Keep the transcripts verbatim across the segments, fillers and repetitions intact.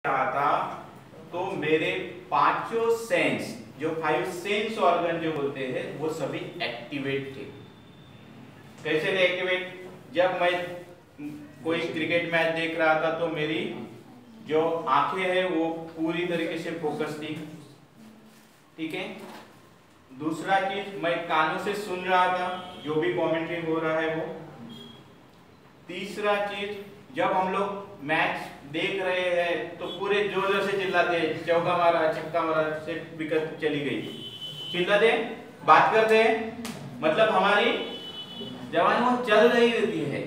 रहा था तो मेरे पांचों सेंस, जो फाइव सेंस ऑर्गन जो होते हैं वो सभी एक्टिवेट थे। कैसे थे एक्टिवेट? जब मैं कोई क्रिकेट मैच देख रहा था तो मेरी जो आंखें हैं वो पूरी तरीके से फोकस थी, ठीक है। दूसरा चीज, मैं कानों से सुन रहा था जो भी कमेंट्री हो रहा है वो। तीसरा चीज, जब हम लोग मैच देख रहे हैं तो पूरे जोर जोर से चिल्लाते हैं, चौका मारा, छक्का मारा, से विकेट चली गई, चिल्लाते, बात करते हैं, मतलब हमारी जवानी वो चल रही होती है।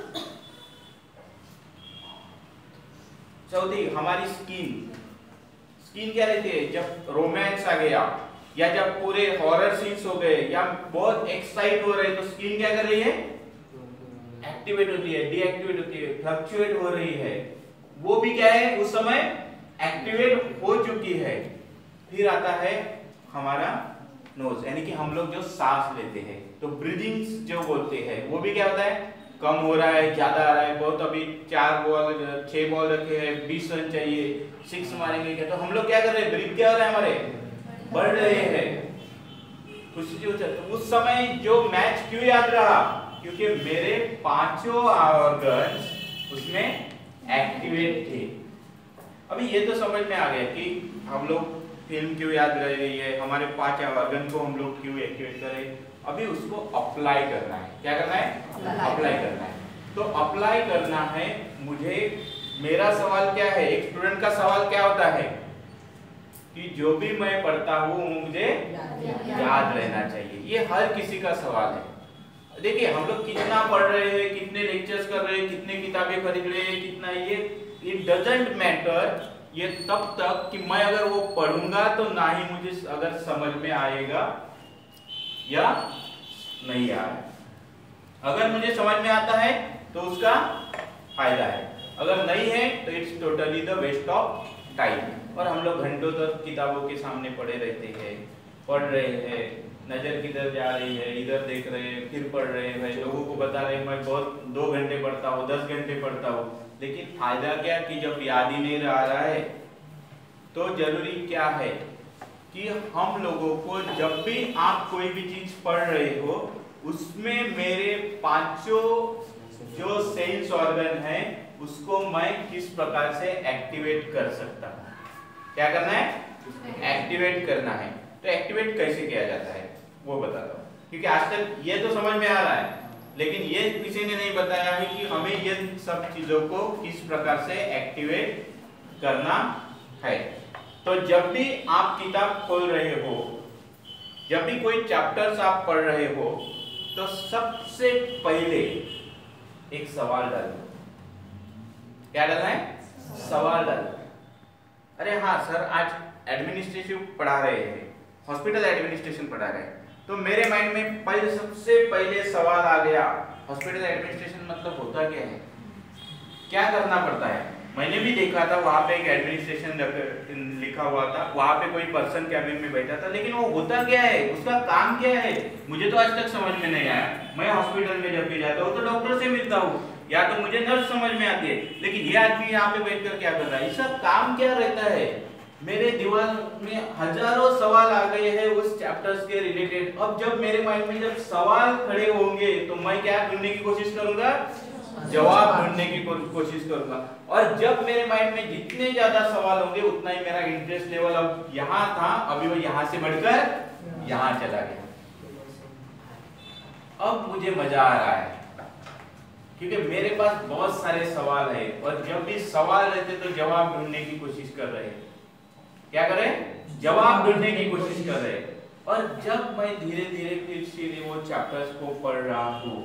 चौथी, हमारी स्किन स्किन क्या रहती है? जब रोमांस आ गया या जब पूरे हॉरर सीन्स हो गए या बहुत एक्साइट हो रहे तो स्किन क्या कर रही है? एक्टिवेट होती है, डीएक्टिवेट होती है, फ्लक्चुएट हो रही है। वो भी क्या है? उस समय एक्टिवेट हो चुकी है। फिर आता है हमारा नोज, यानी कि हम लोग जो सांस लेते हैं तो ब्रीदिंग्स जो बोलते हैं वो भी क्या होता है? कम हो रहा है, ज्यादा आ रहा है, बहुत अभी चार बॉल छह बॉल रखे हैं, बीस रन चाहिए, सिक्स मारेंगे क्या, तो हम लोग क्या कर रहे हैं? ब्रीथ क्या हो रहा है? हमारे बढ़ रहे हैं। खुशी जो तो उस समय जो मैच क्यों याद रहा? क्योंकि मेरे पांचों ऑर्गन्स उसमें एक्टिवेट थे। अभी ये तो समझ में आ गया कि हम लोग फिल्म क्यों याद रह रही है, हमारे पांच ऑर्गन को हम लोग क्यों एक्टिवेट करें। अभी उसको अप्लाई करना है। क्या करना है? अप्लाई करना है। तो अप्लाई करना है मुझे। मेरा सवाल क्या है? एक स्टूडेंट का सवाल क्या होता है कि जो भी मैं पढ़ता हूँ मुझे याद रहना चाहिए। ये हर किसी का सवाल है। देखिए हम लोग कितना पढ़ रहे हैं, कितने लेक्चर्स कर रहे हैं, कितने किताबें खरीद रहे हैं, कितना ये इट डजंट मैटर। ये तब तक कि मैं अगर वो पढ़ूंगा तो ना ही मुझे अगर समझ में आएगा या नहीं आएगा। अगर मुझे समझ में आता है तो उसका फायदा है, अगर नहीं है तो it's totally the waste of time. और हम लोग घंटों तक किताबों के सामने पड़े रहते हैं, पढ़ रहे हैं, नजर किधर जा रही है, इधर देख रहे हैं, फिर पढ़ रहे हैं, लोगों को बता रहे हैं मैं बहुत दो घंटे पढ़ता हूँ, दस घंटे पढ़ता हूँ, लेकिन फायदा क्या कि जब याद ही नहीं रह रहा है। तो जरूरी क्या है कि हम लोगों को जब भी आप कोई भी चीज पढ़ रहे हो उसमें मेरे पांचों जो सेंस ऑर्गन है उसको मैं किस प्रकार से एक्टिवेट कर सकता हूँ। क्या करना है? एक्टिवेट करना है। तो एक्टिवेट कैसे किया जाता है वो बताता हूँ, क्योंकि आज तक ये तो समझ में आ रहा है लेकिन ये किसी ने नहीं बताया है कि हमें ये सब चीजों को किस प्रकार से एक्टिवेट करना है। तो जब भी आप किताब खोल रहे हो, जब भी कोई चैप्टर्स आप पढ़ रहे हो तो सबसे पहले एक सवाल डालो। क्या डालना है? सवाल डालो। अरे हाँ सर आज एडमिनिस्ट्रेटिव पढ़ा रहे हैं, हॉस्पिटल एडमिनिस्ट्रेशन पढ़ा रहे हैं, तो मेरे माइंड में पहले सबसे पहले सवाल आ गया हॉस्पिटल एडमिनिस्ट्रेशन मतलब होता क्या है, क्या करना पड़ता है। मैंने भी देखा था वहां पे एक एडमिनिस्ट्रेशन लिखा हुआ था, वहां पे कोई पर्सन कैबिन में बैठा था, लेकिन वो होता क्या है, उसका काम क्या है, मुझे तो आज तक समझ में नहीं आया। मैं हॉस्पिटल में जब भी जाता हूँ तो डॉक्टर से मिलता हूँ या तो मुझे नर्स समझ में आती है, लेकिन ये आदमी यहाँ पे बैठकर क्या कर रहा है, इसका काम क्या रहता है। मेरे दिमाग में हजारों सवाल आ गए हैं उस चैप्टर्स के रिलेटेड। अब जब मेरे माइंड में जब सवाल खड़े होंगे तो मैं क्या ढूंढने की कोशिश करूंगा? जवाब ढूंढने की कोशिश करूंगा। और जब मेरे माइंड में जितने ज्यादा सवाल होंगे उतना ही मेरा इंटरेस्ट लेवल अब यहाँ था, अभी वो यहाँ से बढ़कर यहाँ चला गया। अब मुझे मजा आ रहा है क्योंकि मेरे पास बहुत सारे सवाल है और जब भी सवाल रहते तो जवाब ढूंढने की कोशिश कर रहे हैं। क्या करें? जवाब ढूंढने की कोशिश कर रहे हैं। और जब मैं धीरे धीरे फिर से वो चैप्टर्स को पढ़ रहा हूँ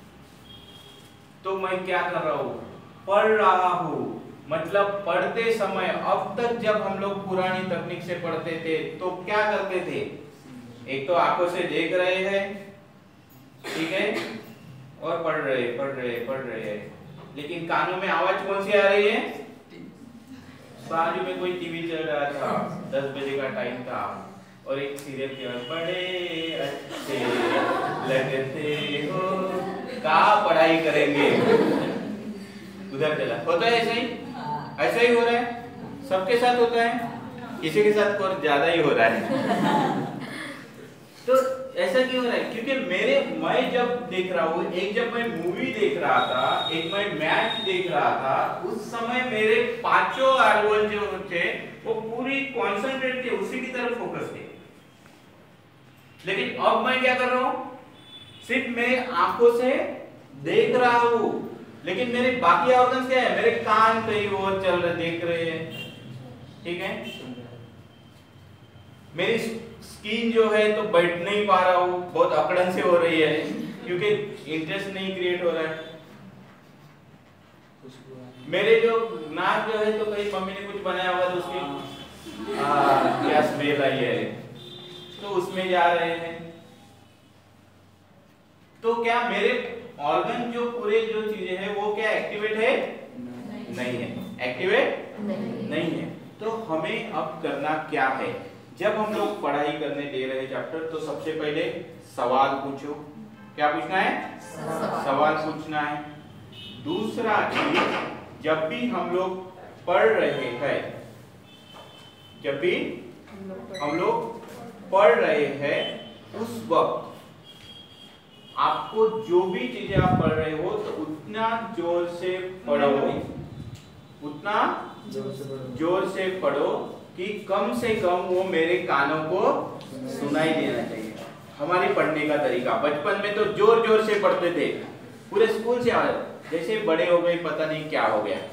तो मैं क्या कर रहा हूँ? पढ़ रहा हूँ, मतलब पढ़ते समय अब तक जब हम लोग पुरानी तकनीक से पढ़ते थे तो क्या करते थे? एक तो आंखों से देख रहे हैं, ठीक है, और पढ़ रहे पढ़ रहे पढ़ रहे हैं, लेकिन कानों में आवाज कौन सी आ रही है? बाजू में कोई टीवी चल रहा था, दस बजे का टाइम था और एक सीरियल के बाद बड़े अच्छे लगते हो, कहाँ पढ़ाई करेंगे, उधर चला। होता है ऐसा ही, ऐसा ही हो रहा है। सबके साथ होता है, किसी के साथ और ज्यादा ही हो रहा है। तो ऐसा क्यों हो रहा है? क्योंकि मेरे मैं जब देख रहा हूँ, एक जब मैं मूवी देख रहा था, एक मैं मैच देख रहा था, उस समय मेरे पांचों आर्गन जो थे वो पूरी कॉन्सेंट्रेट थे, उसी की तरफ फोकस थे। लेकिन अब मैं क्या कर रहा हूँ? सिर्फ मैं आंखों से देख रहा हूँ, लेकिन मेरे बाकी ऑर्गन्स क्या है? मेरे कान कहीं और चल रहे, देख रहे हैं, ठीक है। मेरी स्किन जो है तो बैठ नहीं पा रहा हूँ, बहुत अकड़न से हो रही है, क्योंकि इंटरेस्ट नहीं क्रिएट हो रहा है। मेरे जो नाक जो है तो कहीं मम्मी ने कुछ बनाया हुआ तो उसकी आ, क्या स्मेल आई है, तो उसमें जा रहे हैं। तो क्या मेरे ऑर्गन जो पूरे जो चीजें हैं वो क्या एक्टिवेट है? नहीं, नहीं है, एक्टिवेट नहीं।, नहीं है। तो हमें अब करना क्या है? जब हम लोग पढ़ाई करने दे रहे चैप्टर, तो सबसे पहले सवाल पूछो। क्या पूछना है? सवाल, सवाल पूछना है। दूसरा चीज, जब भी हम लोग पढ़ रहे हैं, जब भी हम लोग पढ़ रहे हैं उस वक्त आपको जो भी चीजें आप पढ़ रहे हो तो उतना जोर से पढ़ो, उतना जोर से पढ़ो कि कम से कम वो मेरे कानों को सुनाई देना चाहिए। हमारी पढ़ने का तरीका, बचपन में तो जोर जोर से पढ़ते थे, पूरे स्कूल से आ रहे, जैसे बड़े हो गए पता नहीं क्या हो गया।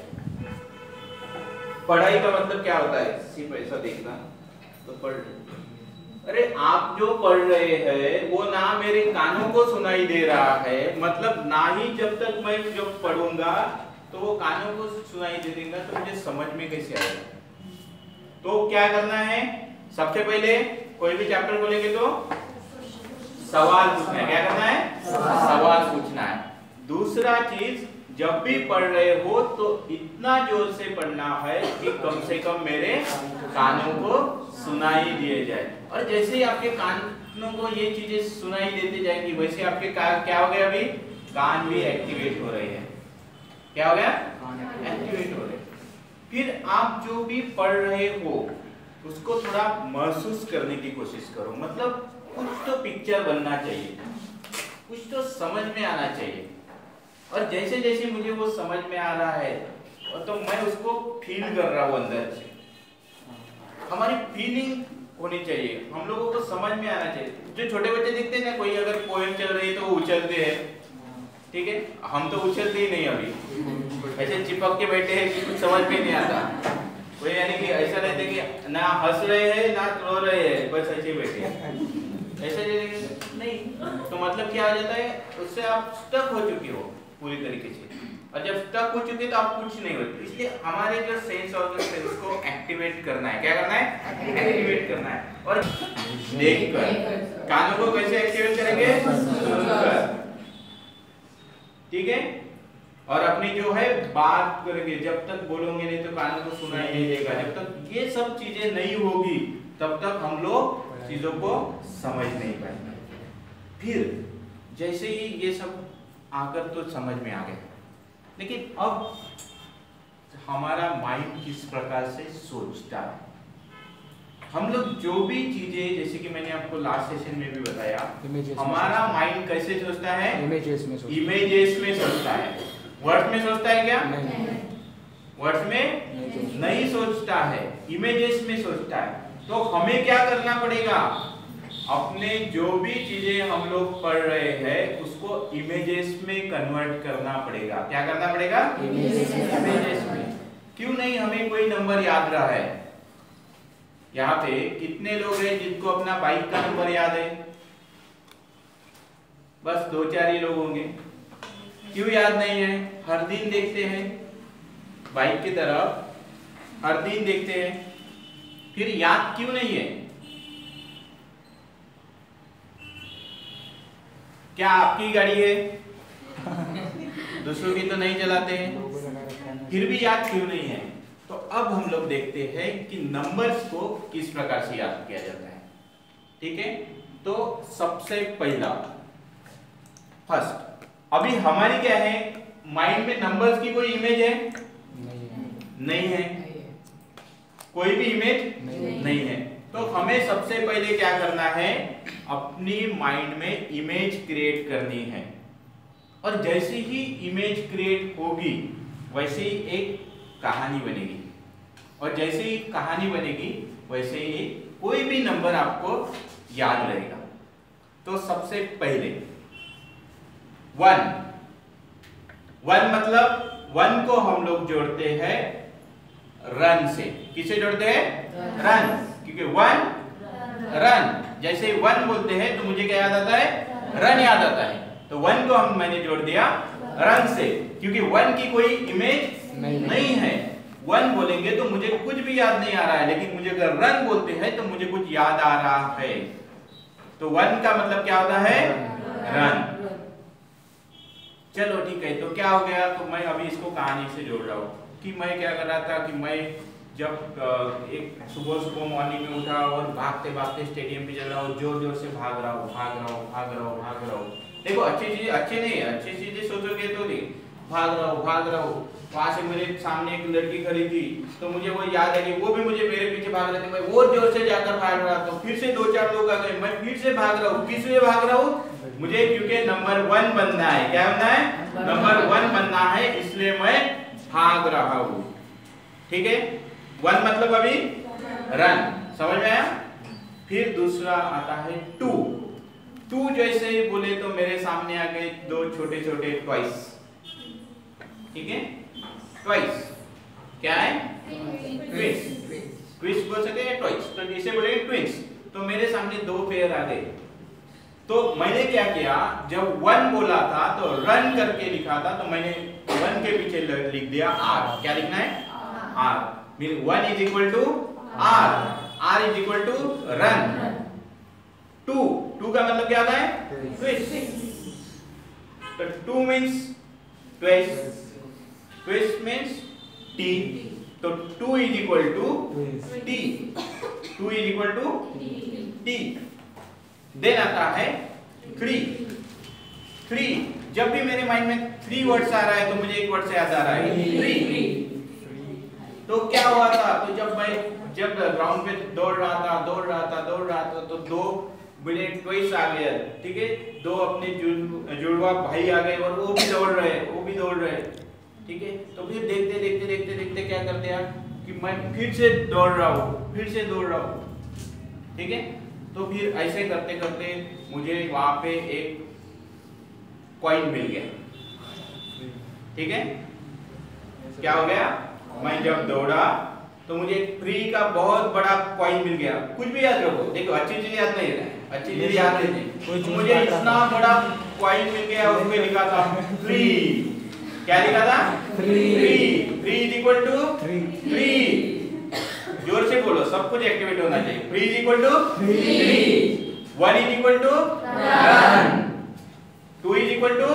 पढ़ाई का मतलब क्या होता है? सिर्फ ऐसा देखना तो पढ़। अरे आप जो पढ़ रहे हैं वो ना मेरे कानों को सुनाई दे रहा है, मतलब ना ही जब तक मैं जब पढ़ूंगा तो वो कानों को सुनाई दे देगा, तो मुझे समझ में कैसे आएगा? तो क्या करना है? सबसे पहले कोई भी चैप्टर खोलेंगे तो सवाल पूछना है। क्या करना है? सवाल पूछना है। दूसरा चीज, जब भी पढ़ रहे हो तो इतना जोर से पढ़ना है कि कम से कम मेरे कानों को सुनाई दिए जाए। और जैसे ही आपके कानों को ये चीजें सुनाई देती जाएंगी, वैसे आपके कान क्या हो गया? अभी कान भी एक्टिवेट हो रहे हैं। क्या हो गया? एक्टिवेट हो रहे हैं। फिर आप जो भी पढ़ रहे हो उसको थोड़ा महसूस करने की कोशिश करो, मतलब कुछ तो पिक्चर बनना चाहिए, कुछ तो समझ में आना चाहिए। और जैसे जैसे मुझे वो समझ में आ रहा है तो मैं उसको फील कर रहा हूँ अंदर से। हमारी फीलिंग होनी चाहिए, हम लोगों को समझ में आना चाहिए। जो छोटे बच्चे दिखते हैं ना, कोई अगर पोएम चल रही है तो वो उछलते हैं, ठीक है, हम तो उछलते ही नहीं, अभी ऐसे चिपक के बैठे हैं कि कुछ समझ में नहीं आता। कोई यानी कि ऐसा रहते कि ना हंस रहे हैं ना रो रहे हैं, बस ऐसे बैठे हैं, ऐसे नहीं। तो मतलब क्या आ जाता है, उससे आप स्टक हो चुके हो पूरी तरीके से। और जब स्टक हो चुके तो आप कुछ नहीं होते। इसलिए हमारे जो सेंस ऑर्गन है उसको एक्टिवेट करना है। क्या करना है? एक्टिवेट करना है। और देखकर, कानों को कैसे एक्टिवेट करेंगे? सुनकर, ठीक है। और अपनी जो है बात करेंगे, जब तक बोलोगे नहीं तो कानों को सुनाई नहीं देगा। जब तक ये सब चीजें नहीं होगी तब तक हम लोग चीजों को समझ नहीं पाएंगे। फिर जैसे ही ये सब आकर तो समझ में आ गया, लेकिन अब हमारा माइंड किस प्रकार से सोचता है। हम लोग जो भी चीजें, जैसे कि मैंने आपको लास्ट सेशन में भी बताया, हमारा माइंड कैसे सोचता है? इमेजेस में सोचता है। इमेजेस में सोचता है। वर्ड्स में सोचता है क्या? नहीं। वर्ड्स में नहीं सोचता है, इमेजेस में सोचता है। तो हमें क्या करना पड़ेगा? अपने जो भी चीजें हम लोग पढ़ रहे हैं उसको इमेजेस में कन्वर्ट करना पड़ेगा। क्या करना पड़ेगा? इमेजेस में। क्यों नहीं हमें कोई नंबर याद रहा है? यहाँ पे कितने लोग हैं जिनको अपना बाइक का नंबर याद है? बस दो चार ही लोग होंगे। क्यों याद नहीं है? हर दिन देखते हैं बाइक की तरफ, हर दिन देखते हैं, फिर याद क्यों नहीं है? क्या आपकी गाड़ी है? दूसरों की तो नहीं चलाते हैं, फिर भी याद क्यों नहीं है? तो अब हम लोग देखते हैं कि नंबर्स को किस प्रकार से याद किया जाता है। ठीक है, तो सबसे पहला फर्स्ट, अभी हमारी क्या है, माइंड में नंबर्स की कोई इमेज है? नहीं है, नहीं है। कोई भी इमेज नहीं, नहीं है। तो हमें सबसे पहले क्या करना है, अपनी माइंड में इमेज क्रिएट करनी है, और जैसे ही इमेज क्रिएट होगी वैसे ही एक कहानी बनेगी, और जैसे ही कहानी बनेगी वैसे ही कोई भी नंबर आपको याद रहेगा। तो सबसे पहले वन, वन मतलब वन को हम लोग जोड़ते हैं रन से। किसे जोड़ते हैं? रन, क्योंकि वन रन, जैसे वन बोलते हैं तो मुझे क्या याद आता है? रन याद आता है। तो वन को हम मैंने जोड़ दिया रन से, क्योंकि वन की कोई इमेज नहीं, नहीं है। वन बोलेंगे तो मुझे कुछ भी याद नहीं आ रहा है, लेकिन मुझे अगर रन बोलते हैं तो मुझे कुछ याद आ रहा है। तो वन का मतलब क्या होता है? रन। चलो ठीक है, तो क्या हो गया, तो मैं अभी इसको कहानी से जोड़ रहा हूँ कि मैं क्या कर रहा था कि मैं जब एक सुबह सुबह मॉर्निंग में उठा और भागते भागते स्टेडियम पे चल रहा हूँ, जोर जोर से भाग रहा हूँ भाग रहा हूँ भाग रहा हूँ भाग रहा हूँ। देखो अच्छी चीज अच्छे नहीं, अच्छी चीजें सोचोगे तो नहीं, भाग रहा हूँ भाग रहा हूँ। वहां से मेरे सामने एक लड़की खड़ी थी, तो मुझे वो याद है कि वो भी मुझे मेरे पीछे भाग रहे थे, मैं और जोर से जाकर भाग रहा था। फिर से दो चार लोग आ गए, मैं फिर से भाग रहा हूँ। किस लिए भाग रहा हूँ? मुझे क्योंकि नंबर वन बनना है। क्या बनना है? नंबर वन बनना है, इसलिए मैं भाग रहा हूँ। ठीक है, वन मतलब अभी रन, समझ में आया? फिर दूसरा आता है टू। टू जैसे ही बोले तो मेरे सामने आ गए दो छोटे छोटे टॉयज। ठीक है, ट्वाइस क्या है? ट्विंस। ट्विंस बोल सकते हैं, ट्वाइस तो इसे बोलेंगे ट्विंस। तो मेरे सामने दो पेयर आ गए, तो मैंने क्या किया, जब वन बोला था तो रन करके लिखा था, तो मैंने वन के पीछे लिख दिया आर। क्या लिखना है? R. Mean one is equal to R, R is equal to run. Two, two का मतलब क्या होता है? ट्विस्ट। तो two means twist, twist means T, तो two is equal to T, two is equal to T. Then आता है three. Three, जब भी मेरे माइंड में थ्री वर्ड्स आ रहा है तो मुझे एक वर्ड से याद आ रहा है थ्री। तो क्या हुआ था, तो जब मैं जब ग्राउंड पे दौड़ रहा था दौड़ रहा था दौड़ रहा था तो दो मेरे ट्विस्ट आ गए। ठीक है, दो अपने जुड़वा भाई आ गए और वो भी दौड़ रहे वो भी दौड़ रहे ठीक है, तो फिर देखते देखते देखते देखते क्या कर दिया कि मैं फिर से दौड़ रहा हूँ फिर से दौड़ रहा हूँ। ठीक है, तो फिर ऐसे करते करते मुझे वहां पे एक कॉइन मिल गया। ठीक है, क्या हो गया, मैं जब दौड़ा तो मुझे फ्री का बहुत बड़ा कॉइन मिल गया। कुछ भी याद रखो, देखो अच्छी चीज याद नहीं है, अच्छी चीज याद नहीं है। तो मुझे इतना बड़ा कॉइन मिल गया, उसमें लिखा था फ्री। क्या लिखा था? Free. Free is equal to free. जोर से बोलो, सब कुछ एक्टिवेट होना चाहिए। Free is equal to free, one is equal to run, two is equal to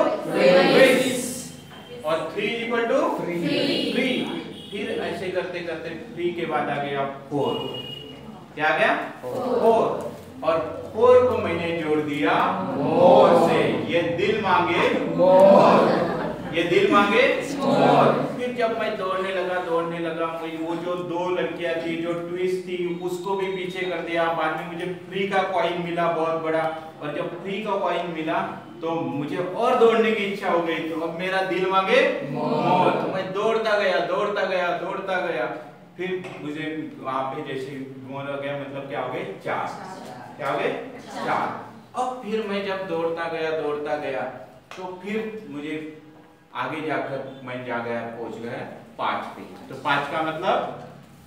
twist और three is equal to free. फिर ऐसे करते करते थ्री के बाद आ गया फोर। क्या आ गया? फोर। और फोर को मैंने जोड़ दिया मोर से। ये दिल मांगे मोर, ये दिल मांगे मोर। फिर जब मैं दौड़ने लगा दौड़ने लगा वो जो दो लड़कियां थी जो ट्विस्ट थी उसको भी पीछे कर दिया। बाद में मुझे फ्री का कॉइन मिला बहुत बड़ा, और जब फ्री का कॉइन मिला तो मुझे और दौड़ने की इच्छा हो गई। तो अब मेरा दिल मांगे मोर, तो मैं दौड़ता गया दौड़ता गया दौड़ता गया। फिर मुझे वहां पे जैसे मोर हो गया, मतलब क्या हो गए? चार। क्या हो गए? चार। अब फिर मैं जब दौड़ता गया दौड़ता गया तो फिर मुझे आगे जाकर मैं जा गया पहुंच गया पांच पे। तो पांच का मतलब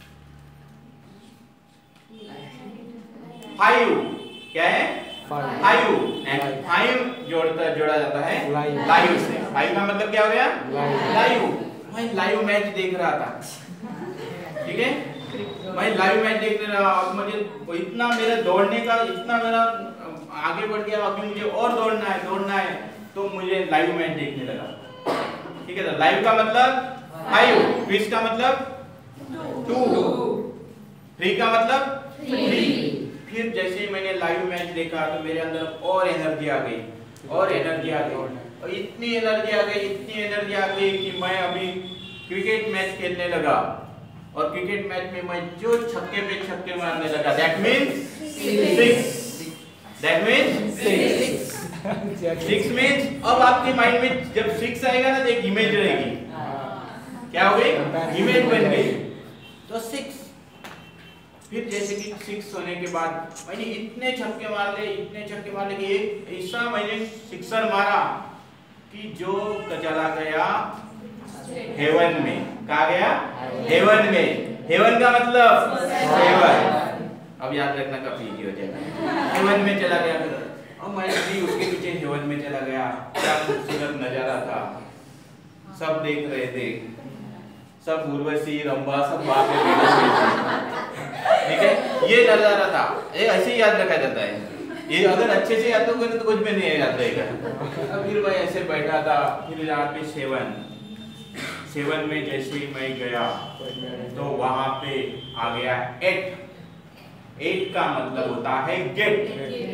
फाइव। क्या है? फाइव। एंड फाइव जोड़ता जोड़ा जाता है लाइव से। फाइव का मतलब क्या हो गया? लाइव। मैं लाइव मैच देख रहा था। ठीक है, मैं लाइव मैच देखने रहा और मुझे इतना मेरा दौड़ने का इतना मेरा आगे बढ़ गया, अभी मुझे और दौड़ना है दौड़ना है तो मुझे लाइव मैच देखने लगा। ठीक है, तो लाइव का मतलब फाइव, ट्विस्ट का मतलब टू, थ्री का मतलब थ्री। फिर जैसे ही मैंने लाइव मैच देखा तो मेरे अंदर और एनर्जी आ गई और एनर्जी आ गई और इतनी एनर्जी आ गई इतनी एनर्जी आ गई कि मैं अभी क्रिकेट मैच खेलने लगा। और क्रिकेट मैच में मैं जो छक्के पे छक्के मारने लगा, that means six. That means six. Six means अब आपके माइंड में जब सिक्स आएगा ना तो एक इमेज रहेगी, क्या हो गई? इमेज बन गई, तो सिक्स। फिर जैसे कि सिक्स होने के बाद मैंने इतने छक्के मार ले, इतने छक्के मार ले कि एक ऐसा मैंने सिक्सर मारा कि जो चला गया हेवन में। कहा गया? हेवन में। हेवन का मतलब हेवन, अब याद रखना काफी इजी हो जाएगा। हेवन में चला गया, और मैं भी उसके पीछे हेवन में चला गया। क्या खूबसूरत नजारा था, सब देख रहे थे, सब उर्वशी रंभा सब बात कर रहे थे, ठीक है? ये नजारा था, ये ऐसे ही याद रखा जाता है। ये अगर अच्छे से याद करोगे तो कुछ भी नहीं याद रहेगा। फिर मैं ऐसे बैठा था, फिर यहाँ पे सेवन सेवन में जैसे ही मैं गया तो वहां पे आ गया एट। एट का मतलब होता है gate.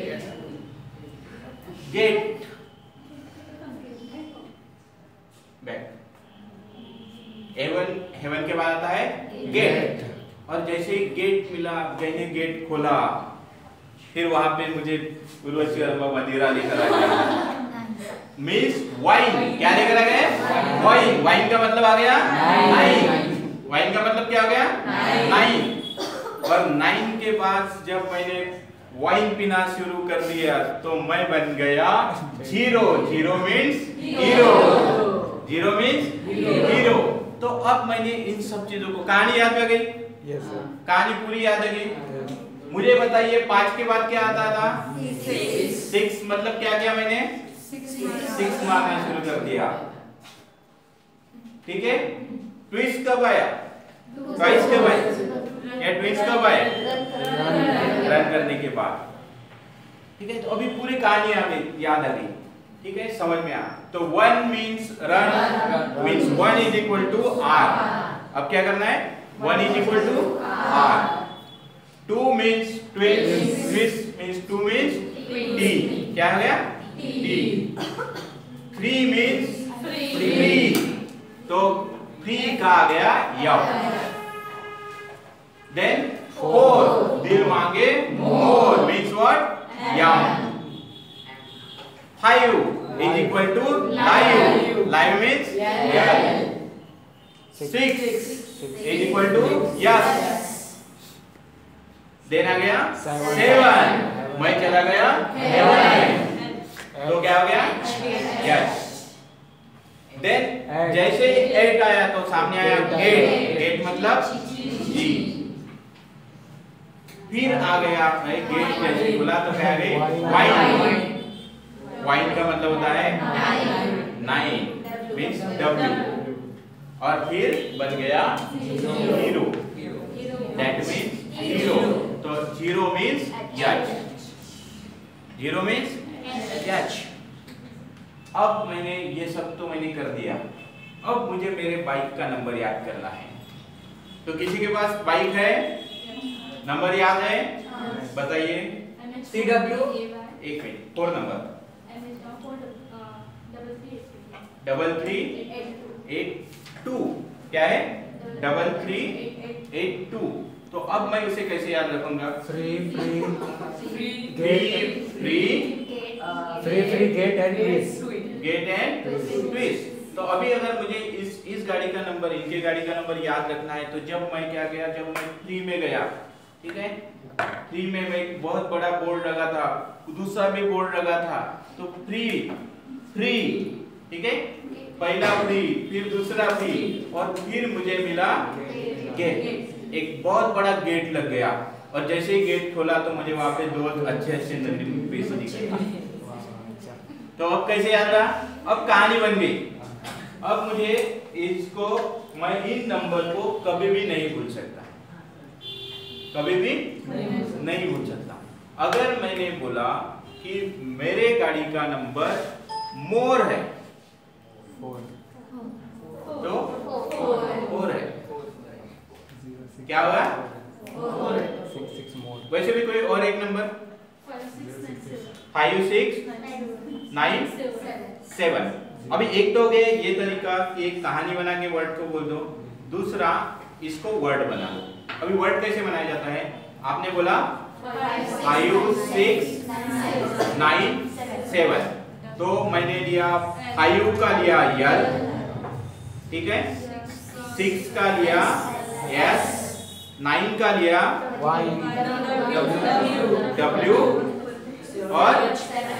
Gate back. Heaven heaven के बाद आता है गेट, और जैसे ही गेट मिला, मैंने गेट खोला, फिर वहां पे मुझे उर्वशी और मंदिरा लेकर आ गया। Means wine. क्या लेकर आ गए? वाइन। वाइन का मतलब आ गया नाइन। वाइन का मतलब क्या आ गया? नाइन। और नाइन के बाद जब मैंने वाइन पीना शुरू कर दिया तो मैं बन गया zero. Zero means hero. Zero means hero. तो अब मैंने इन सब चीजों को, कहानी याद आ गई? Yes sir. कहानी पूरी याद आ गई? मुझे बताइए पांच के बाद क्या आता था? सिक्स। मतलब क्या किया मैंने? सिक्स मारना शुरू कर दिया, ठीक है? ट्विस्ट कब आया? ट्वाइस कब आया? या ट्विस्ट कब आया? रन करने के बाद, ठीक है? तो अभी पूरी कहानी आ गई, याद आ गई, ठीक है? समझ में आ। तो one means run, means one is equal to R. अब क्या करना है? One is equal to R. Two means twist, twist means two means T. क्या हो गया? टी। थ्री मींस फ्री, तो फ्री का आ गया यम। देन फोर, दिल मांगे more, means what? M. Five is equal to live, live means L. Six is equal to S. Then आ गया सेवन, मैं चला गया हेवन, तो क्या हो गया? यस। देन जैसे ही एट आया तो सामने आया गेट। गेट मतलब जी। फिर आ गया गेट, जैसे खुला तो क्या आ गई? वाइन। वाइन का मतलब होता है नाइन, मींस डब्ल्यू। और फिर बन गया हीरो, दैट मींस हीरो। तो zero means H. Zero means H. अब मैंने ये सब तो मैंने कर दिया, अब मुझे मेरे बाइक का नंबर याद करना है। तो किसी के पास बाइक है? नंबर याद है? बताइए। सी डब्ल्यू, एक minute, four number double three eight two. क्या है? Double three eight two. तो अब मैं उसे कैसे याद रखूंगा? Free free free gate free free free gate and twist. Gate and twist. तो अभी अगर मुझे इस इस गाड़ी का नंबर, इनके गाड़ी का नंबर याद रखना है, तो जब मैं क्या गया, जब मैं थ्री में गया, ठीक है? थ्री में मैं एक बहुत बड़ा बोर्ड लगा था, दूसरा भी बोर्ड लगा था, तो फ्री फ्री, ठीक है? पहला फ्री, फिर दूसरा फ्री, और फिर मुझे मिला गेट। एक बहुत बड़ा गेट लग गया, और जैसे ही गेट खोला तो मुझे वहां पे दो अच्छे अच्छे पीस दिखे। तो अब कैसे याद रहा? अब कहानी बन गई। अब मुझे इसको, मैं इन नंबर को कभी भी नहीं भूल सकता, कभी भी नहीं भूल सकता। अगर मैंने बोला कि मेरे गाड़ी का नंबर मोर है, तो फोर है, क्या हुआ? फोर है। वैसे भी कोई और एक number, five six nine seven. अभी एक तो हो गया ये तरीका कि एक कहानी बना के वर्ड को बोल दो। दूसरा, इसको वर्ड बना लो। अभी वर्ड कैसे बनाया जाता है? आपने बोला फाइव सिक्स नाइन सेवन, तो मैंने लिया फाइव का लिया यल, ठीक है, सिक्स का लिया एस, नाइन का लिया डब्ल्यू और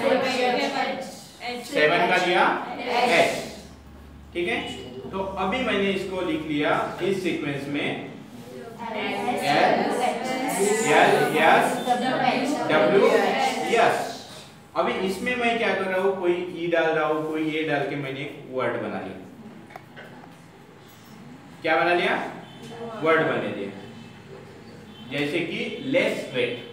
सेवन का लिया एच, ठीक है। तो अभी मैंने इसको लिख लिया इस सीक्वेंस में L L S W S. अभी इसमें मैं क्या कर रहा हूँ, कोई ई डाल रहा हूँ, कोई ये डाल के मैंने वर्ड बना लिया। क्या बना लिया? वर्ड बना लिया। जैसे कि लेस वेट,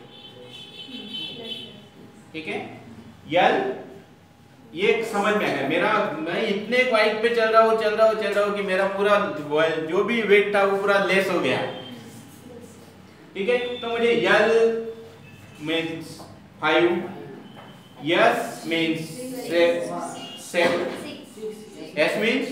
ठीक है। यल ये समझ में आ गया मेरा, मैं इतने वाइट पे चल रहा हूँ चल रहा हूँ चल रहा हूँ कि मेरा पूरा जो भी वेट था वो पूरा लेस हो गया, ठीक है। तो मुझे L means five, S means seven, S means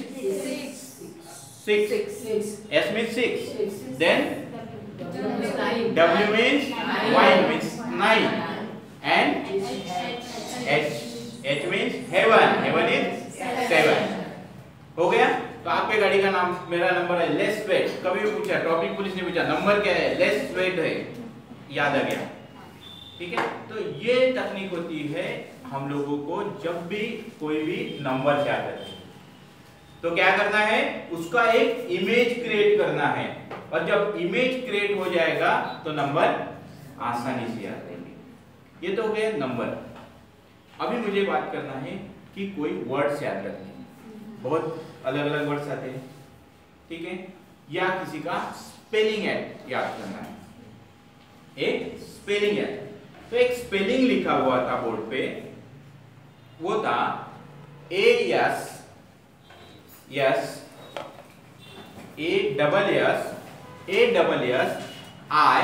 six, S means six, then W means wine means nine, and H H means heaven, heaven is seven. हो गया? तो आपके गाड़ी का नाम, मेरा नंबर है लेस वेट। कभी भी पूछा, टॉपिक पुलिस ने पूछा नंबर क्या है, लेस वेट है, याद आ गया, ठीक है। तो ये तकनीक होती है हम लोगों को जब भी कोई भी नंबर याद रखें तो क्या करना है, उसका एक इमेज क्रिएट करना है, और जब इमेज क्रिएट हो जाएगा तो नंबर आसानी से याद रहेंगे। ये तो हो गया नंबर। अभी मुझे बात करना है कि कोई वर्ड्स याद रखने हैं, बहुत अलग अलग वर्ड्स आते हैं, ठीक है, या किसी का स्पेलिंग याद करना है, एक स्पेलिंग याद। तो एक स्पेलिंग लिखा हुआ था बोर्ड पे, वो था A S S A double S A double S I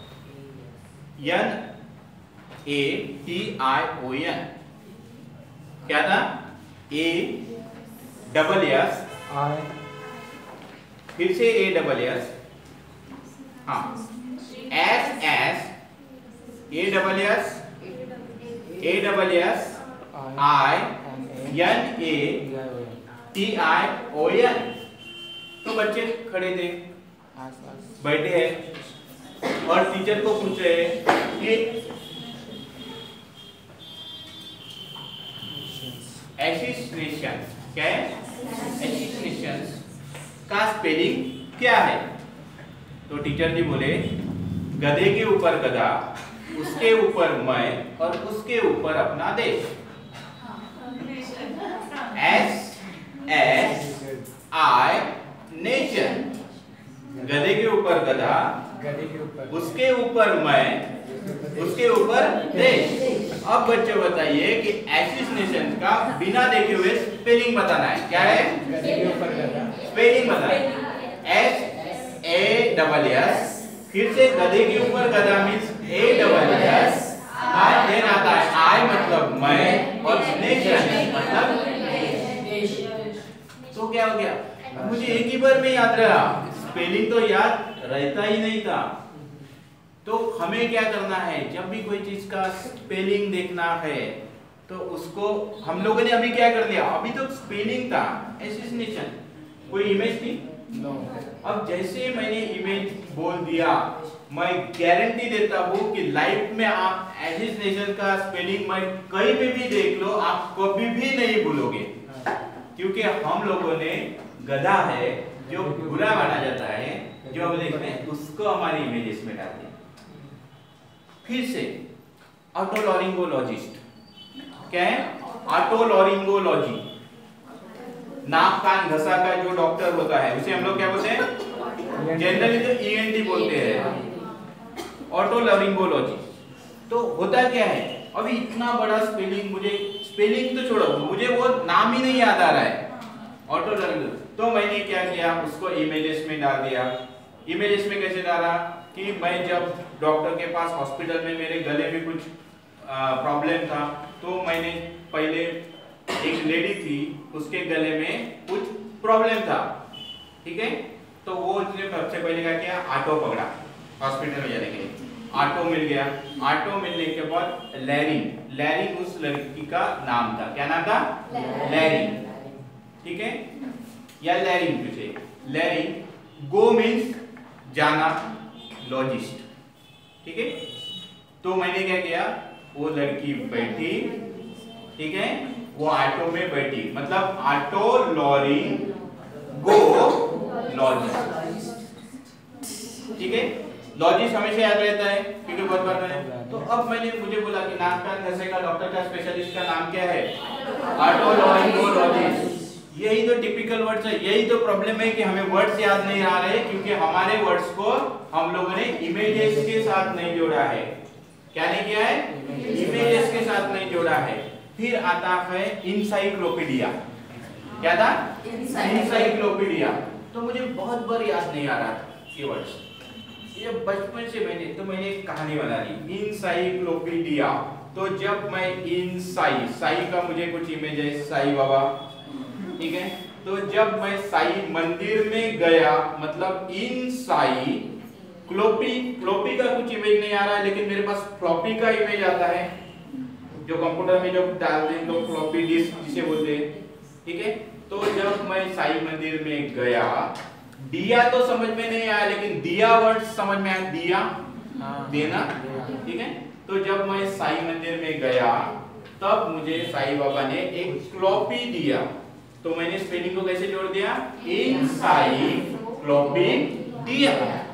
N A T I O N. क्या था? ए डबल एस आई, फिर से ए डबल एस, हाँ, S S A double S A double S I N A T I O N. तो बच्चे खड़े थे, बैठे हैं और टीचर को पूछ रहे हैं कि एसिस्नेशन क्या है, एसिस्नेशन का स्पेलिंग क्या है? तो टीचर जी बोले गधे के ऊपर गधा, उसके ऊपर मैं और उसके ऊपर अपना देश। एस एस आई नेशन, गधे के ऊपर गधा, गधे के ऊपर, उसके ऊपर मैं, उसके ऊपर देश। अब बच्चे बताइए कि एसिस्नेशन का बिना देखे हुए स्पेलिंग बताना है। क्या है? गधे के ऊपर गधा, स्पेलिंग बताना है। एस ए डबल एस, फिर से गधे के ऊपर गधा means A double S, I then आता है आई मतलब मैं और नेशन मतलब देश। तो क्या हो गया? मुझे एक ही बार में याद रहा, स्पेलिंग तो याद रहता ही नहीं था। तो हमें क्या करना है, जब भी कोई चीज का स्पेलिंग देखना है तो उसको हम लोगों ने अभी क्या कर लिया, अभी तो स्पेलिंग था, एसिस्नेशन, कोई इमेज थी नो। अब जैसे मैंने इमेज बोल दिया, मैं गारंटी देता हूँ कि लाइफ में आप एसिस्नेशन का स्पेलिंग मैं कहीं पे भी देख लो, आप कभी भी नहीं भूलोगे, क्योंकि हम लोगों ने गधा है जो बुरा माना जाता है, जो हम देखते हैं उसको हमारी इमेजेस में डाल दिया। फिर से ऑटोलॉरिंगोलॉजिस्ट, क्या है? ऑटोलॉरिंगोलॉजी, नाक कान घसा का जो डॉक्टर होता है उसे हम लोग क्या बोलते हैं? जनरली तो ई एन टी बोलते हैं, ऑटोलॉरिंगोलॉजी। तो होता क्या है, अभी इतना बड़ा स्पेलिंग, मुझे स्पेलिंग तो छोड़ो, मुझे वो नाम ही नहीं याद आ रहा है, ऑटोलॉरिंगो। तो मैंने क्या किया, उसको इमेजेस में डाल दिया। इमेजेस में कैसे डाला कि मैं जब डॉक्टर के पास हॉस्पिटल में मेरे गले में कुछ प्रॉब्लम था, तो मैंने पहले एक लेडी थी, उसके गले में कुछ प्रॉब्लम था, ठीक है, तो वो उसने सबसे पहले क्या किया, ऑटो पकड़ा हॉस्पिटल में जाने के लिए। ऑटो मिल गया, ऑटो मिलने के बाद लैरिंग, लैरिंग उस लड़की का नाम था। क्या नाम था? लैरिंग, ठीक है, या लैरिंग पूछे। लैरिंग, गो मीन्स जाना, लॉजिस्ट, ठीक है। तो मैंने क्या किया, वो लड़की बैठी, ठीक है, वो ऑटो में बैठी, मतलब ऑटो लॉरिंग गो लॉजिस्ट, ठीक है। लॉजिस्ट हमेशा याद रहता है क्योंकि बहुत बार मैंने, तो अब मैंने मुझे बोला कि नाक का घसे का डॉक्टर का स्पेशलिस्ट का नाम क्या है, ऑटो लॉरिंग गो लॉजिस्ट। यही तो टिपिकल वर्ड्स है, यही तो प्रॉब्लम है कि हमें वर्ड्स याद नहीं आ रहे क्योंकि हमारे वर्ड्स को हम लोगों ने इमेजेस के साथ नहीं जोड़ा है। क्या नहीं किया है? इमेजेस के साथ नहीं जोड़ा है। फिर आता है इंसाइक्लोपीडिया। क्या था? इंसाइक्लोपीडिया। तो मुझे बहुत बार याद नहीं आ रहा था ये वर्ड्स, ये बचपन से मैंने तो मैंने एक कहानी बना ली, इंसाइक्लोपीडिया। तो जब मैं इनसाई, साई का मुझे कुछ इमेज है, साई बाबा, ठीक है। तो जब मैं साई मंदिर में गया, मतलब इन साई क्लोपी, क्लोपी का कुछ इमेज नहीं आ रहा है, लेकिन मेरे पास फ्लॉपी का इमेज आता है, जो कंप्यूटर में जब डालते हैं तो फ्लॉपी डिस्क जिसे बोलते हैं, ठीक है। तो जब मैं साई मंदिर में गया, दिया तो समझ में नहीं आया, लेकिन दिया वर्ड समझ में आया, दिया देना, ठीक है। तो जब मैं साई मंदिर में गया तब मुझे साई बाबा ने एक क्लोपी दिया, तो मैंने स्पेलिंग को कैसे जोड़ दिया, इन साई क्लोपी दिया,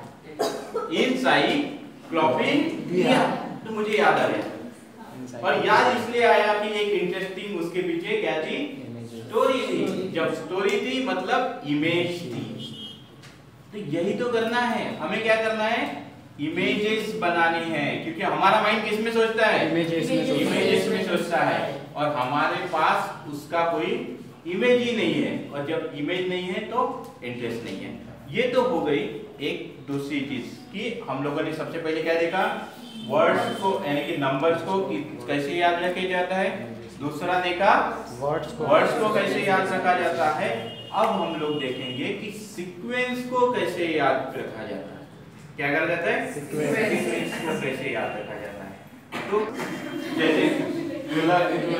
इन साई क्लोपी दिया। तो मुझे याद आ गया, और याद इसलिए आया कि एक इंटरेस्टिंग उसके पीछे क्या थी, स्टोरी थी। जब स्टोरी थी मतलब इमेज थी। तो यही तो करना है, हमें क्या करना है, इमेजेस बनानी है, क्योंकि हमारा माइंड किस में सोचता है, इमेजेस में, इमेजेस में सोचता है, और हमारे पास उसका कोई इमेज ही नहीं है, और जब इमेज नहीं है तो इंटरेस्ट नहीं है। ये तो हो गई एक दूसरी चीज कि हम लोगों ने सबसे पहले क्या देखा, वर्ड्स को यानी कि नंबर्स को कैसे याद रखा जाता है। दूसरा देखा वर्ड्स को वर्ड्स को कैसे याद रखा जाता है। अब हम लोग देखेंगे कि सीक्वेंस को कैसे याद रखा जाता है। क्या करा जाता है, सीक्वेंस को कैसे याद रखा जाता है। तो जैसे दूल्हा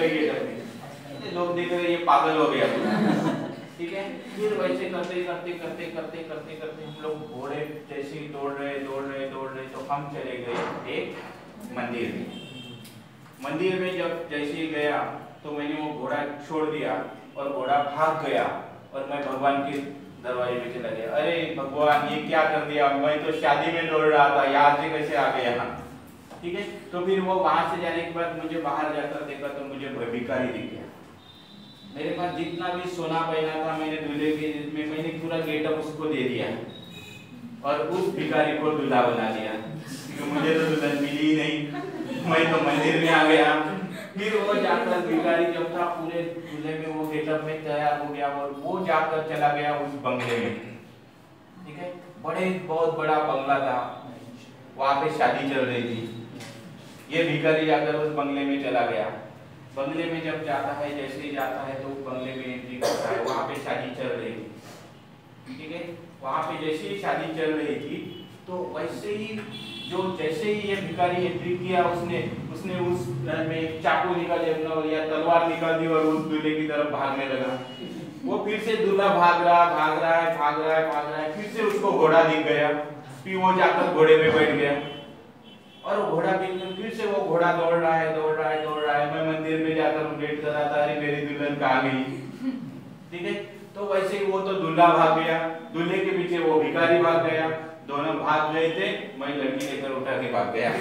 लोग देख रहे ये पागल हो गया, ठीक है। फिर वैसे करते करते करते करते करते करते हम लोग घोड़े जैसे ही दौड़ रहे दौड़ रहे दौड़ रहे तो हम चले गए एक मंदिर में। मंदिर में जब जैसे ही गया तो मैंने वो घोड़ा छोड़ दिया और घोड़ा भाग गया, और मैं भगवान के दरवाजे में चला गया। अरे भगवान ये क्या कर दिया, मैं तो शादी में दौड़ रहा था, यहाँ से कैसे आ गया यहाँ, ठीक है। तो फिर वो वहां से जाने के बाद मुझे बाहर जाकर देखा तो मुझे भिखारी दिख गया। मेरे पास जितना भी सोना पहना था मैंने दूल्हे के में मैंने पूरा गेटअप उसको दे दिया, और उस भिखारी को दूल्हा बना दिया, क्योंकि मुझे तो दुल्हन मिली ही नहीं, मैं तो मंदिर में आ गया। फिर वो जाकर भिखारी जब था पूरे दूल्हे में वो गेटअप में तैयार हो गया, और वो जाकर चला गया उस बंगले में, ठीक है। बड़े बहुत बड़ा बंगला था, वहां पे शादी चल रही थी। ये भिखारी जाकर उस बंगले में चला गया। बंगले में जब जाता है, जैसे ही जाता है तो बंगले में एंट्री करता है, वहां पे शादी चल रही थी, ठीक है। वहां पे जैसे ही शादी चल रही थी तो वैसे ही जो जैसे ही ये भिखारी एंट्री किया, उसने उसने उस में एक चाकू निकाल या तलवार निकाल दी और उस दूल्हे की तरफ भागने लगा। वो फिर से दूल्हा भाग रहा भाग रहा है भाग रहा है भाग रहा है फिर से उसको घोड़ा दिख गया, फिर वो जाकर घोड़े पे बैठ गया, और घोड़ा फिर से वो घोड़ा दौड़ रहा है दौड़ रहा है दौड़ रहा है। मैं मंदिर में जाकर वेट कर रहा था, अरे मेरी दुल्हन कहाँ गई, ठीक है। तो वैसे ही वो तो दूल्हा भाग गया, दूल्हे के पीछे वो भिखारी भाग गया, दोनों भाग गए थे, मैं लड़की लेकर उठा के भाग गया,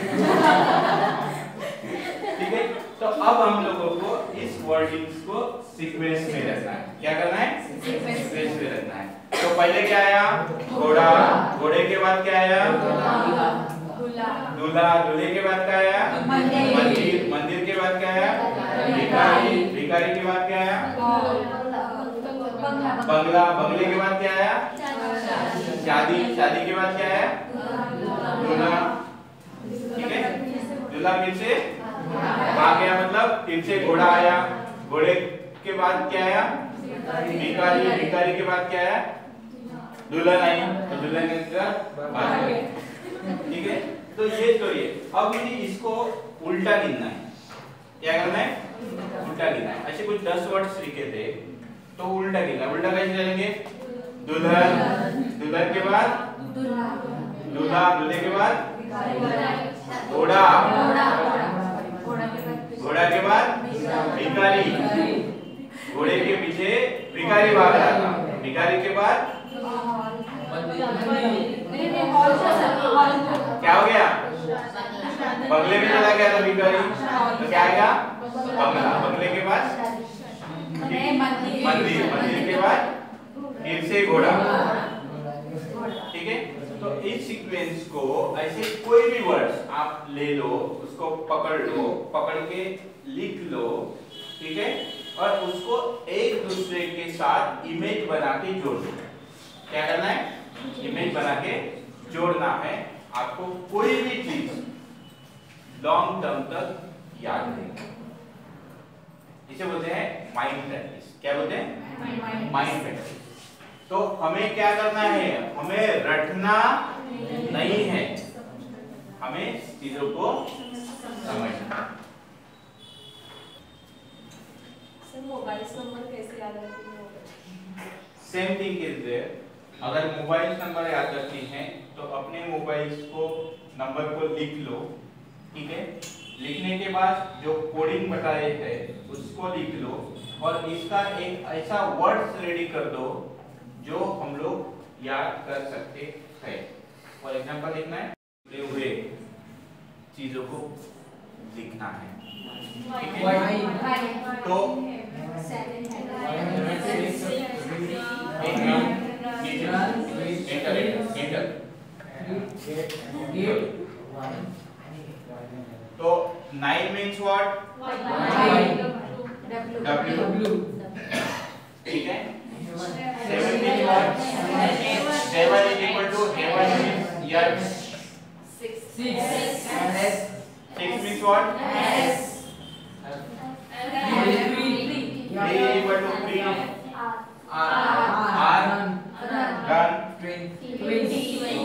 ठीक है। तो अब हम लोगों को इस वर्डिंग्स को सीक्वेंस में रखना है। क्या करना है, सीक्वेंस में रखना है। तो पहले क्या आया, घोड़ा, घोड़े के बाद क्या आया, दूल्हा, दूल्हे के बाद क्या आया, मंदिर, मंदिर के बाद क्या आया, भिखारी, भिखारी के बाद क्या आया, बंगला, बंगले के बाद क्या आया, शादी, शादी के बाद क्या आया, दूल्हा, ठीक है। दूल्हा फिर से भाग गया, मतलब फिर से घोड़ा आया, घोड़े के बाद क्या आया, भिखारी, भिखारी के बाद क्या आया, दुल्हन आई तो दुल्हन के घर भागे, ठीक है। तो ये स्टोरी है। अब मुझे इसको उल्टा गिनना है। क्या करना है? उल्टा गिनना है। ऐसे कुछ दस वर्ड्स लिखे थे तो उल्टा गिनना। उल्टा कैसे चलेंगे? दुल्हन, दुल्हन के बाद दूल्हा, दूल्हे के बाद घोड़ा, घोड़ा के बाद भिखारी, घोड़े के पीछे भिखारी भाग रहा था, भिखारी के बाद क्या हो गया? बंगले में चला गया था भिखारी, तो क्या आएगा? बंगला। बंगले के बाद मंदिर, मंदिर के बाद फिर से घोड़ा, ठीक है। तो इस सीक्वेंस को ऐसे कोई भी वर्ड्स आप ले लो, उसको पकड़ लो, पकड़ के लिख लो, ठीक है, और उसको एक दूसरे के साथ इमेज बना के जोड़ दो। क्या करना है? इमेज बना के जोड़ना है। आपको कोई भी चीज लॉन्ग टर्म तक याद रहेगी। इसे बोलते हैं माइंड प्रैक्टिस। क्या बोलते हैं? Mind practice. तो हमें क्या करना है? हमें रटना नहीं है, हमें चीजों को समझना। सर मोबाइल नंबर कैसे याद रखेंगे? Same thing is there. अगर मोबाइल नंबर याद रखनी है तो अपने मोबाइल को नंबर को लिख लो, ठीक है। लिखने के बाद जो कोडिंग बताए है उसको लिख लो और इसका एक ऐसा वर्ड्स रेडी कर दो जो हम लोग याद कर सकते हैं। फॉर एग्जांपल लिखना है, जुड़े हुए चीजों को लिखना है, ठीक है। तो तो नाइन मीन्स व्हाट? डब्ल्यू, ठीक है। Seven means what? Seven is equal to heaven means S. Six means what? Three equal to three R run twenty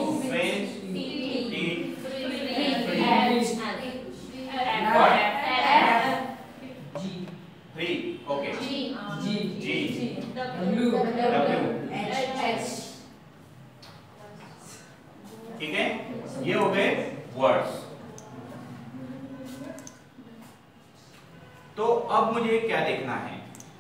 three okay G G W W ठीक है। ये हो गए वर्ड्स। तो अब मुझे क्या देखना है?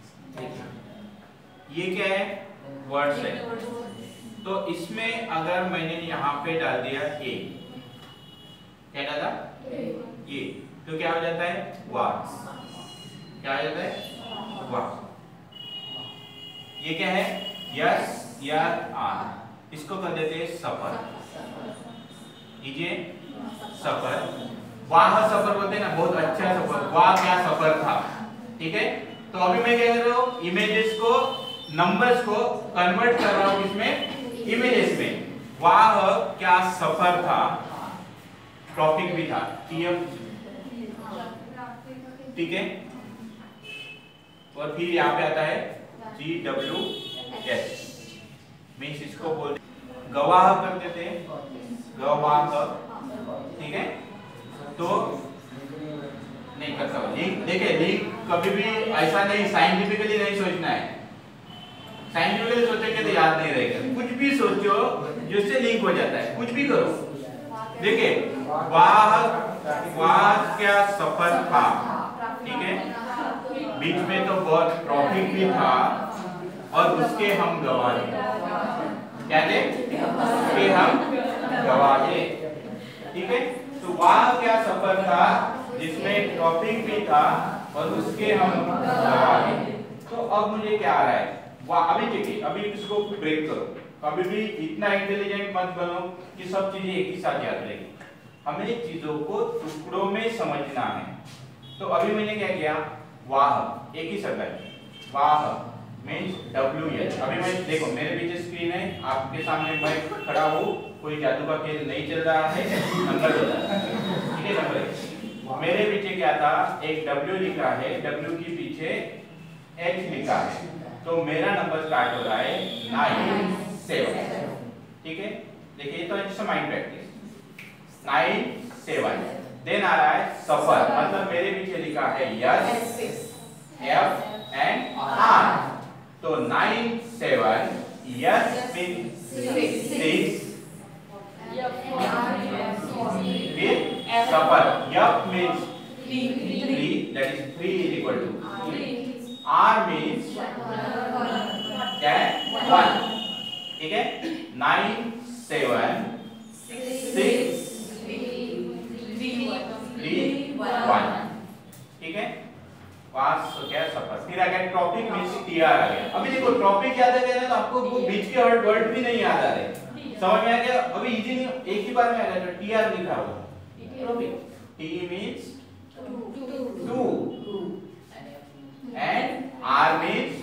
ये क्या है? वर्ड्स है। तो इसमें अगर मैंने यहाँ पे डाल दिया ए, क्या डाला? ये, तो क्या हो जाता है? वाह। क्या हो जाता है? वाह। ये क्या है? यस या आर। इसको कर देते हैं सफर। लीजिए सफर। वाह सफर बोलते हैं ना, बहुत अच्छा सफर। वाह क्या सफर था, ठीक है। तो अभी मैं क्या कर रहा हूँ? इमेजेस को, नंबर्स को कन्वर्ट कर रहा हूँ इसमें इमेजेस में। वाह क्या सफर था, ट्रॉफिक भी था, टीएम, ठीक है। और फिर यहाँ पे आता है जी डब्ल्यू एस, मीन्स इसको बोलते गवाह कर देते हैं, गवाह, ठीक है। तो नहीं करता लिंक। देखिए लिंक कभी भी ऐसा नहीं, साइंटिफिकली नहीं सोचना है। साइंटिफिकली सोचेंगे तो याद नहीं रहेगा। कुछ भी सोचो जिससे लिंक हो जाता है, कुछ भी करो। देखिए वाह वाह क्या सफर था, ठीक है। बीच में तो बहुत ट्रैफिक भी था और उसके हम गवाह थे। क्या थे? उसके हम गवाह थे, ठीक है। तो वाह क्या सफर था जिसमें ट्रैफिक भी था और उसके हम गवाह थे। तो अब मुझे क्या आ रहा है? वाह। अभी देखिए, अभी इसको ब्रेक करो। कभी भी इतना इंटेलिजेंट मत बनो कि सब चीजें एक ही साथ याद रहेगी। हमें चीजों को टुकड़ों में समझना है। तो अभी मैंने क्या किया? वाह, एक ही शब्द है, वाह मीन्स डब्ल्यू एच। अभी मैं देखो मेरे पीछे स्क्रीन है, आपके सामने मैं खड़ा हूँ, कोई जादू का खेल नहीं चल रहा है, नंबर चल रहा है, ठीक है। नंबर मेरे पीछे क्या था? एक डब्ल्यू लिखा है, डब्ल्यू के पीछे एच लिखा है, तो मेरा नंबर स्टार्ट हो रहा है नाइन सेवन। ठीक है, देखिए तो it's mind practice. Nine seven, then आ रहा है सफर, मतलब मेरे पीछे लिखा है यस एफ एंड आर, तो nine seven S mean six, फिर सफर F means three, that is three is equal to R means क्या है वन, ठीक है। Nine seven six three one, ठीक है। पास क्या सफर, फिर आ गया टॉपिक मींस टीआर आ गया। अभी देखो टॉपिक याद आ गया ना, तो आपको वो बीच के वर्ड वर्ड भी नहीं याद आ रहे, समझ में आ गया? अभी इजी नहीं, एक ही बार में आ गया। तो टीआर लिखा हुआ topic, T means two and R means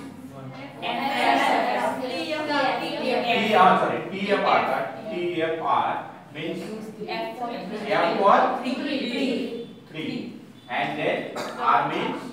T R sorry T F R का T F R means F for three and then R means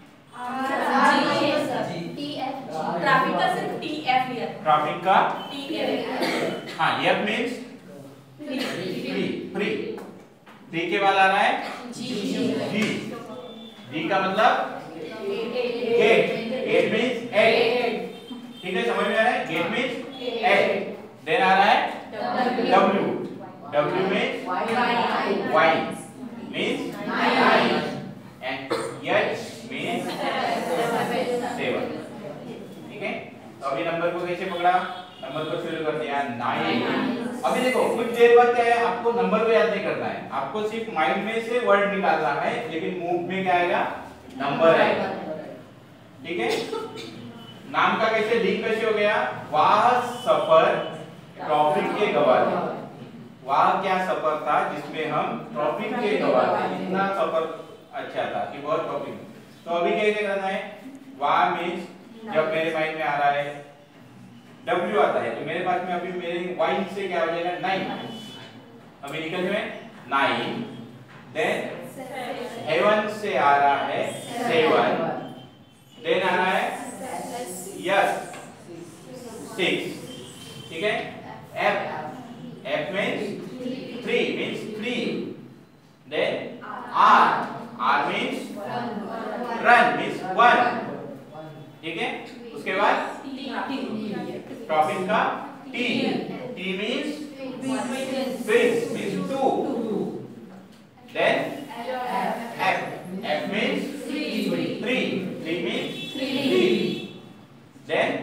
traffic का सिर्फ टी एफ लिया, ट्रैफिक का टी एफ, हाँ F means free, free free के बाद आ रहा है जी, जी जी का मतलब गेट, गेट मींस एट, ठीक है, समझ में आ रहा है? गेट मींस एट, देन आ रहा है W, W means wine means nine and H means seven, ठीक है। तो अभी नंबर को कैसे पकड़ा, नंबर को शुरू कर दिया नाइन। अभी देखो कुछ देर बाद क्या है, आपको नंबर को याद नहीं करना है, आपको सिर्फ माइंड में से वर्ड निकालना है, लेकिन मूव में क्या आएगा, नंबर आएगा, ठीक है। नाम का कैसे लिंक कैसे हो गया, वाह सफर ट्रॉफिक के गवाह थे, वाह क्या सफर था जिसमें हम ट्रॉफिक के गवाह थे, इतना सफर अच्छा था कि बहुत ट्रॉफिक। तो अभी कैसे करना है, वाह मींस जब मेरे माइंड में आ रहा है W आता है, तो मेरे पास में अभी मेरे वाइन से क्या हो जाएगा नाइन, अभी निकल में नाइन, देन हेवन से आ रहा है सेवन, देन आ रहा है यस सिक्स, ठीक है। F F means three means three, then R R means run means one, ठीक है। उसके बाद ट्रॉफिक का T, T means twins means two, then F F means three, three means three, then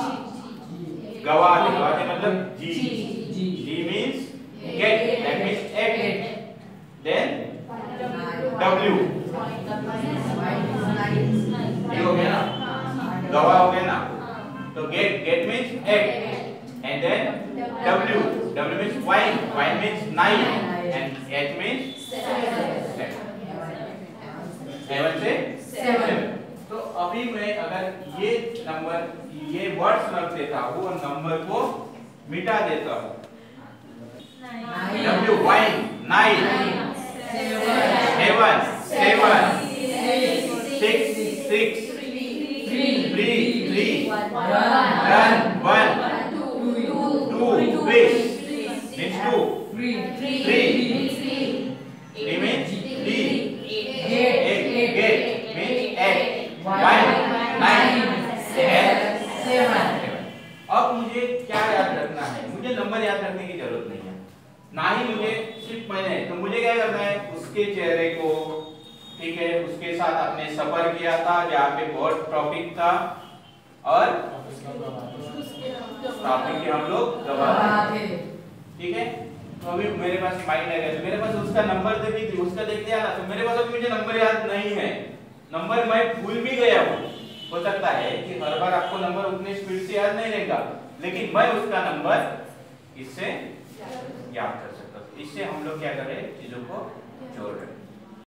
गवाह, गवाह मतलब G, G means gate, that means eight, then W, ये हो गया ना, गवाह हो गया ना, तो gate, gate means eight and then W, W means wine, wine means nine and H means seven से सेवन। तो अभी मैं अगर ये नंबर ये वर्ड्स रख देता हूँ और नंबर को मिटा देता हूँ, W wine nine, seven seven, six six, three three, run one, two fish means two, three three means three, eight gate means eight, one nine, seven. अब मुझे क्या याद रखना है, मुझे नंबर याद रखने की जरूरत नहीं है, ना ही मुझे सिर्फ मैंने, तो मुझे क्या करना है, उसके चेहरे को, ठीक है, उसके साथ आपने सफर किया था जहाँ पे बहुत ट्रॉफिक था और ट्रॉफिक के हम लोग गवाह थे, ठीक है। तो अभी मेरे पास माइंड आ गया, तो मेरे पास उसका नंबर देखी थी, उसका देख लिया ना, तो मेरे पास अभी मुझे नंबर याद नहीं है, नंबर मैं भूल भी गया हूँ। हो सकता है कि हर बार आपको नंबर उतने स्पीड से याद नहीं रहेगा, लेकिन मैं उसका नंबर इससे याद कर सकता हूँ। इससे हम लोग क्या करें, चीजों को जोड़ रहे हैं।